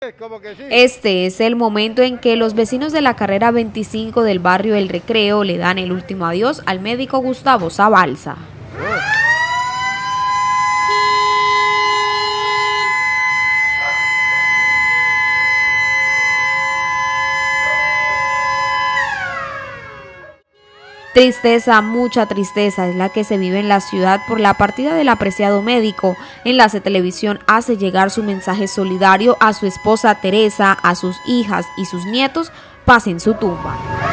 Este es el momento en que los vecinos de la carrera 25 del barrio El Recreo le dan el último adiós al médico Gustavo Zabalza. Tristeza, mucha tristeza es la que se vive en la ciudad por la partida del apreciado médico. Enlace Televisión hace llegar su mensaje solidario a su esposa Teresa, a sus hijas y sus nietos, paz en su tumba.